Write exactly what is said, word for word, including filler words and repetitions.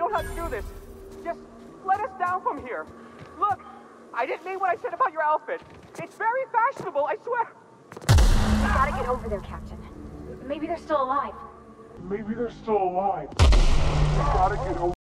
know how to do this. Just let us down from here. Look, I didn't mean what I said about your outfit. It's very fashionable, I swear. We gotta get over there, Captain. Maybe they're still alive. Maybe they're still alive. We gotta get over